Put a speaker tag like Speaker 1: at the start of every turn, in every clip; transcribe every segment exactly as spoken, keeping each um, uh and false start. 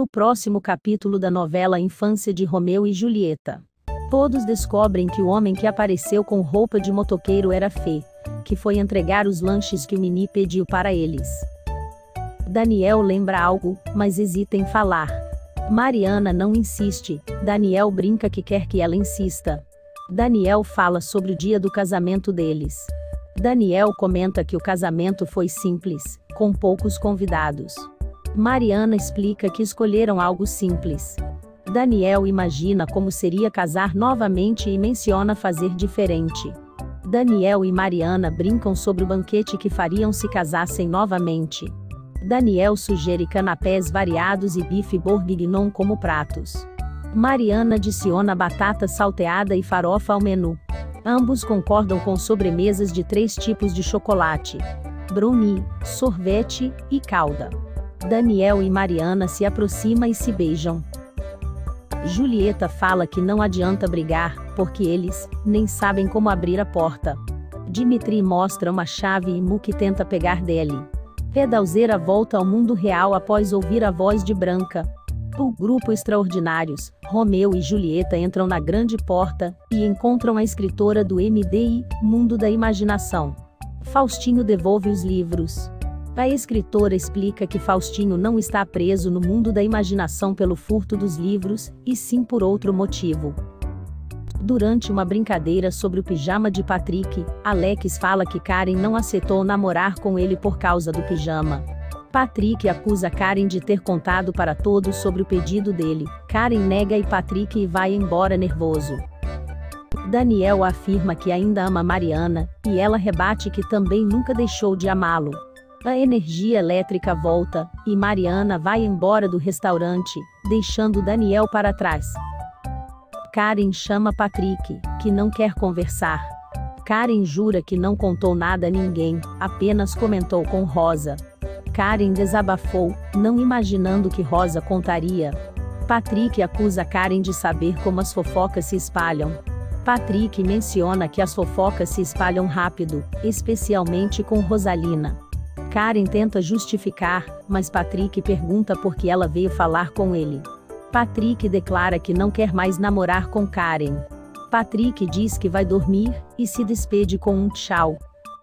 Speaker 1: No próximo capítulo da novela Infância de Romeu e Julieta, todos descobrem que o homem que apareceu com roupa de motoqueiro era Fê, que foi entregar os lanches que o Mini pediu para eles. Daniel lembra algo, mas hesita em falar. Mariana não insiste, Daniel brinca que quer que ela insista. Daniel fala sobre o dia do casamento deles. Daniel comenta que o casamento foi simples, com poucos convidados. Mariana explica que escolheram algo simples. Daniel imagina como seria casar novamente e menciona fazer diferente. Daniel e Mariana brincam sobre o banquete que fariam se casassem novamente. Daniel sugere canapés variados e bife bourguignon como pratos. Mariana adiciona batata salteada e farofa ao menu. Ambos concordam com sobremesas de três tipos de chocolate: brownie, sorvete e calda. Daniel e Mariana se aproximam e se beijam. Julieta fala que não adianta brigar, porque eles nem sabem como abrir a porta. Dimitri mostra uma chave e Muki tenta pegar dele. Pedalzeira volta ao mundo real após ouvir a voz de Branca. O grupo Extraordinários, Romeu e Julieta entram na grande porta e encontram a escritora do M D I, Mundo da Imaginação. Faustinho devolve os livros. A escritora explica que Faustinho não está preso no mundo da imaginação pelo furto dos livros, e sim por outro motivo. Durante uma brincadeira sobre o pijama de Patrick, Alex fala que Karen não aceitou namorar com ele por causa do pijama. Patrick acusa Karen de ter contado para todos sobre o pedido dele. Karen nega e Patrick vai embora nervoso. Daniel afirma que ainda ama Mariana, e ela rebate que também nunca deixou de amá-lo. A energia elétrica volta, e Mariana vai embora do restaurante, deixando Daniel para trás. Karen chama Patrick, que não quer conversar. Karen jura que não contou nada a ninguém, apenas comentou com Rosa. Karen desabafou, não imaginando que Rosa contaria. Patrick acusa Karen de saber como as fofocas se espalham. Patrick menciona que as fofocas se espalham rápido, especialmente com Rosalina. Karen tenta justificar, mas Patrick pergunta por que ela veio falar com ele. Patrick declara que não quer mais namorar com Karen. Patrick diz que vai dormir, e se despede com um tchau.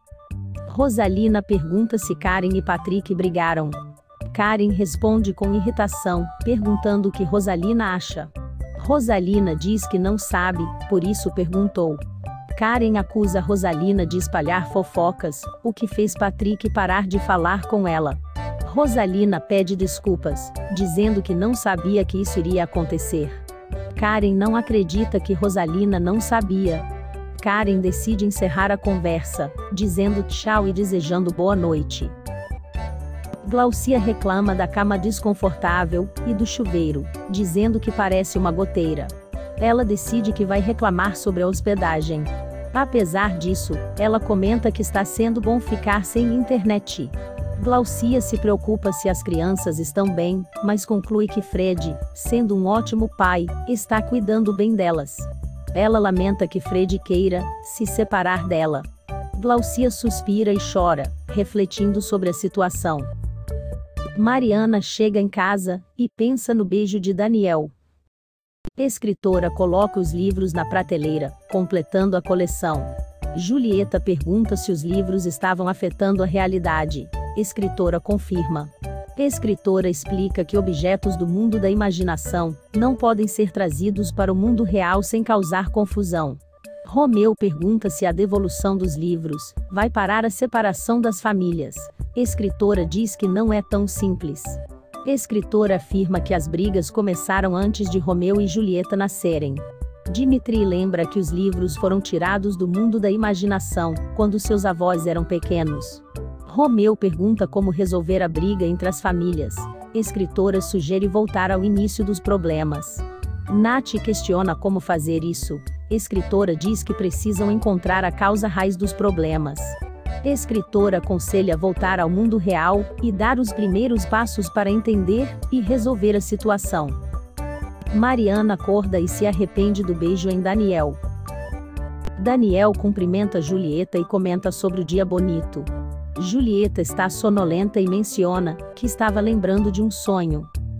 Speaker 1: Rosalina pergunta se Karen e Patrick brigaram. Karen responde com irritação, perguntando o que Rosalina acha. Rosalina diz que não sabe, por isso perguntou. Karen acusa Rosalina de espalhar fofocas, o que fez Patrick parar de falar com ela. Rosalina pede desculpas, dizendo que não sabia que isso iria acontecer. Karen não acredita que Rosalina não sabia. Karen decide encerrar a conversa, dizendo tchau e desejando boa noite. Glaucia reclama da cama desconfortável e do chuveiro, dizendo que parece uma goteira. Ela decide que vai reclamar sobre a hospedagem. Apesar disso, ela comenta que está sendo bom ficar sem internet. Glaucia se preocupa se as crianças estão bem, mas conclui que Fred, sendo um ótimo pai, está cuidando bem delas. Ela lamenta que Fred queira se separar dela. Glaucia suspira e chora, refletindo sobre a situação. Mariana chega em casa e pensa no beijo de Daniel. Escritora coloca os livros na prateleira, completando a coleção. Julieta pergunta se os livros estavam afetando a realidade. Escritora confirma. Escritora explica que objetos do mundo da imaginação não podem ser trazidos para o mundo real sem causar confusão. Romeu pergunta se a devolução dos livros vai parar a separação das famílias. Escritora diz que não é tão simples. Escritora afirma que as brigas começaram antes de Romeu e Julieta nascerem. Dimitri lembra que os livros foram tirados do mundo da imaginação quando seus avós eram pequenos. Romeu pergunta como resolver a briga entre as famílias. Escritora sugere voltar ao início dos problemas. Nath questiona como fazer isso. Escritora diz que precisam encontrar a causa raiz dos problemas. Escritora aconselha voltar ao mundo real e dar os primeiros passos para entender e resolver a situação. Mariana acorda e se arrepende do beijo em Daniel. Daniel cumprimenta Julieta e comenta sobre o dia bonito. Julieta está sonolenta e menciona que estava lembrando de um sonho.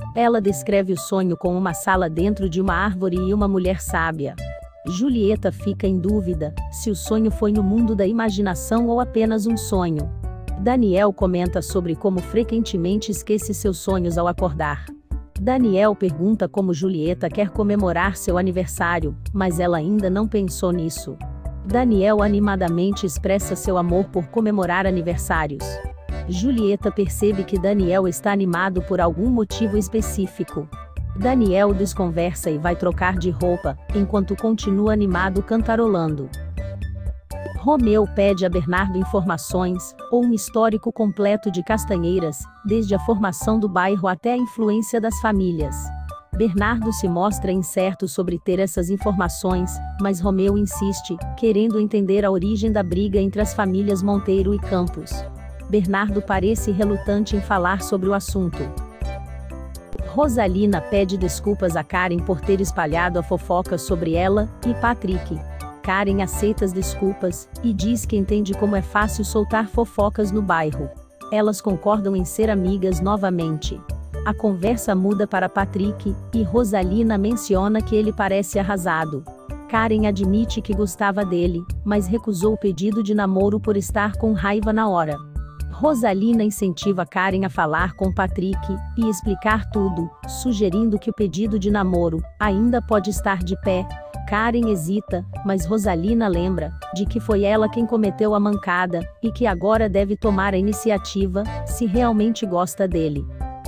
Speaker 1: Ela descreve o sonho com uma sala dentro de uma árvore e uma mulher sábia. Julieta fica em dúvida se o sonho foi no mundo da imaginação ou apenas um sonho. Daniel comenta sobre como frequentemente esquece seus sonhos ao acordar. Daniel pergunta como Julieta quer comemorar seu aniversário, mas ela ainda não pensou nisso. Daniel animadamente expressa seu amor por comemorar aniversários. Julieta percebe que Daniel está animado por algum motivo específico. Daniel desconversa e vai trocar de roupa, enquanto continua animado cantarolando. Romeu pede a Bernardo informações, ou um histórico completo de Castanheiras, desde a formação do bairro até a influência das famílias. Bernardo se mostra incerto sobre ter essas informações, mas Romeu insiste, querendo entender a origem da briga entre as famílias Monteiro e Campos. Bernardo parece relutante em falar sobre o assunto. Rosalina pede desculpas a Karen por ter espalhado a fofoca sobre ela e Patrick. Karen aceita as desculpas e diz que entende como é fácil soltar fofocas no bairro. Elas concordam em ser amigas novamente. A conversa muda para Patrick, e Rosalina menciona que ele parece arrasado. Karen admite que gostava dele, mas recusou o pedido de namoro por estar com raiva na hora. Rosalina incentiva Karen a falar com Patrick e explicar tudo, sugerindo que o pedido de namoro ainda pode estar de pé. Karen hesita, mas Rosalina lembra de que foi ela quem cometeu a mancada e que agora deve tomar a iniciativa, se realmente gosta dele.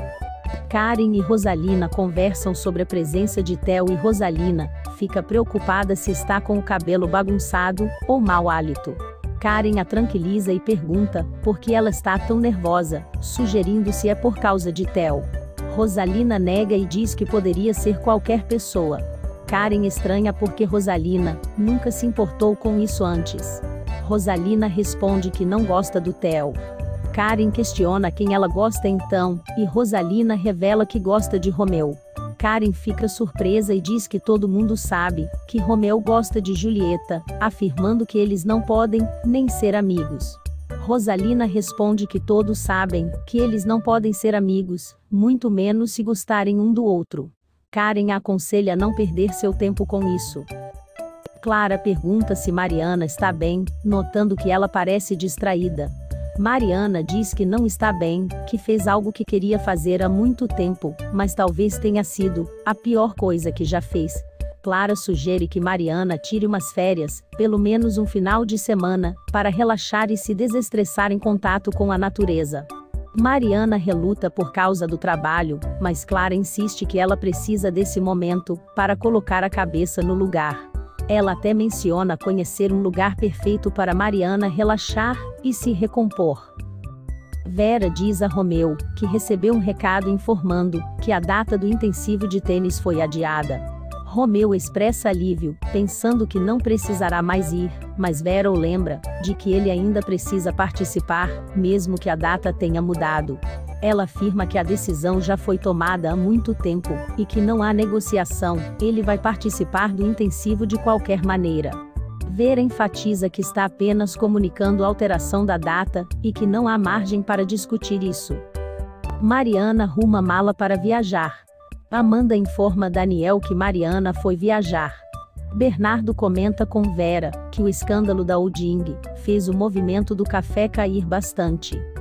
Speaker 1: Karen e Rosalina conversam sobre a presença de Theo e Rosalina fica preocupada se está com o cabelo bagunçado ou mau hálito. Karen a tranquiliza e pergunta por que ela está tão nervosa, sugerindo se é por causa de Theo. Rosalina nega e diz que poderia ser qualquer pessoa. Karen estranha porque Rosalina nunca se importou com isso antes. Rosalina responde que não gosta do Theo. Karen questiona quem ela gosta então, e Rosalina revela que gosta de Romeu. Karen fica surpresa e diz que todo mundo sabe que Romeu gosta de Julieta, afirmando que eles não podem nem ser amigos. Rosalina responde que todos sabem que eles não podem ser amigos, muito menos se gostarem um do outro. Karen a aconselha a não perder seu tempo com isso. Clara pergunta se Mariana está bem, notando que ela parece distraída. Mariana diz que não está bem, que fez algo que queria fazer há muito tempo, mas talvez tenha sido a pior coisa que já fez. Clara sugere que Mariana tire umas férias, pelo menos um final de semana, para relaxar e se desestressar em contato com a natureza. Mariana reluta por causa do trabalho, mas Clara insiste que ela precisa desse momento para colocar a cabeça no lugar. Ela até menciona conhecer um lugar perfeito para Mariana relaxar e se recompor. Vera diz a Romeu que recebeu um recado informando que a data do intensivo de tênis foi adiada. Romeu expressa alívio, pensando que não precisará mais ir, mas Vera o lembra de que ele ainda precisa participar, mesmo que a data tenha mudado. Ela afirma que a decisão já foi tomada há muito tempo, e que não há negociação, ele vai participar do intensivo de qualquer maneira. Vera enfatiza que está apenas comunicando a alteração da data, e que não há margem para discutir isso. Mariana arruma a mala para viajar. Amanda informa Daniel que Mariana foi viajar. Bernardo comenta com Vera que o escândalo da Oding fez o movimento do café cair bastante.